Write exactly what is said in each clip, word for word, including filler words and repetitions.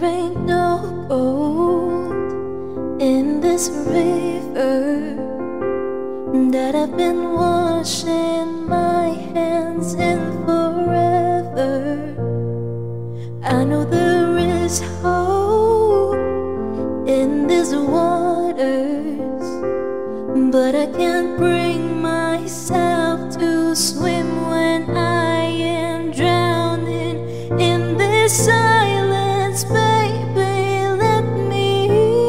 ain't no gold in this river that I've been washing my hands in forever. I know there is hope in these waters, but I can't bring myself to swim when I am drowning in this silence. Baby, let me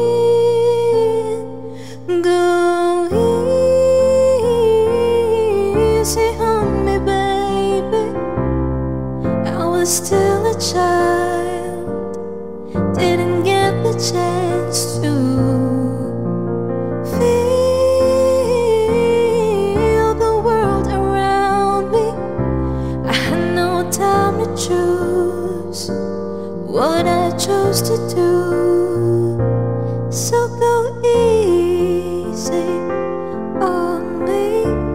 go easy on me, baby. I was still a child, didn't get the chance to feel the world around me. I had no time to choose what I chose to do, so go easy on me.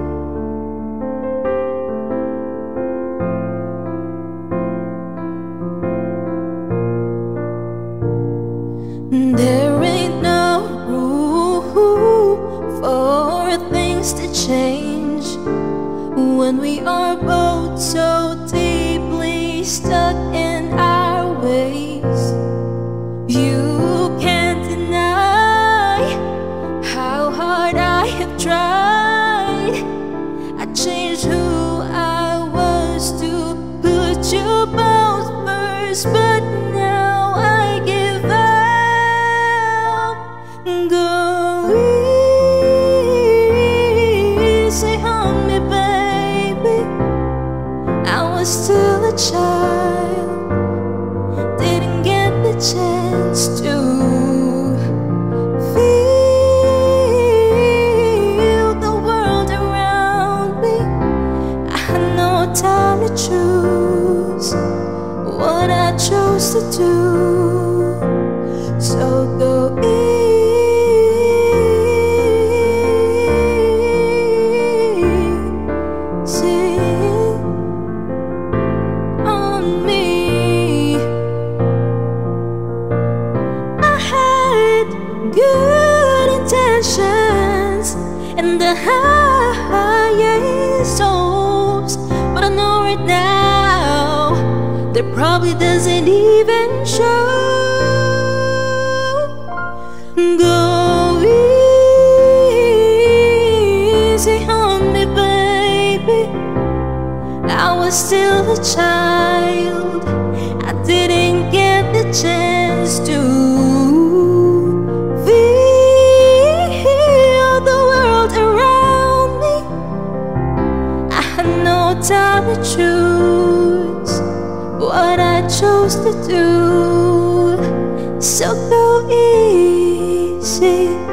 There ain't no room for things to change when we are both so deeply stuck in our ways. You can't deny how hard I have tried. I changed who I was to put you both first, but now I give up. Go easy on me, baby. I was still a child, didn't get the chance to feel the world around me. I had no time to choose what I chose to do, so go easy on me. I had good intentions and the highest hopes, but I know right now that probably doesn't even show. Go easy on me, baby. I was still a child, I didn't get the chance to feel the world around me. I had no time to choose what I chose to do, so go easy